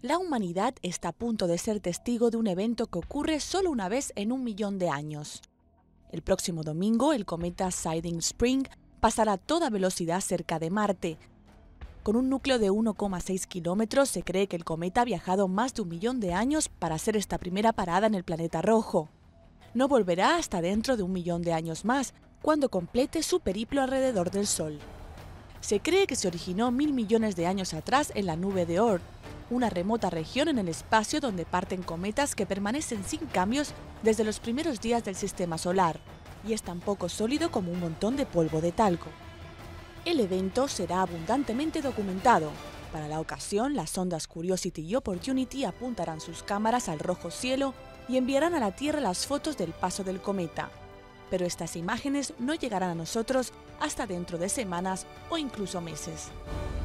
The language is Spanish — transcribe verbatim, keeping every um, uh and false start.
La humanidad está a punto de ser testigo de un evento que ocurre solo una vez en un millón de años. El próximo domingo, el cometa Siding Spring pasará a toda velocidad cerca de Marte. Con un núcleo de uno coma seis kilómetros, se cree que el cometa ha viajado más de un millón de años para hacer esta primera parada en el planeta rojo. No volverá hasta dentro de un millón de años más, cuando complete su periplo alrededor del Sol. Se cree que se originó mil millones de años atrás en la nube de Oort, una remota región en el espacio donde parten cometas que permanecen sin cambios desde los primeros días del sistema solar, y es tan poco sólido como un montón de polvo de talco. El evento será abundantemente documentado. Para la ocasión, las sondas Curiosity y Opportunity apuntarán sus cámaras al rojo cielo y enviarán a la Tierra las fotos del paso del cometa. Pero estas imágenes no llegarán a nosotros hasta dentro de semanas o incluso meses.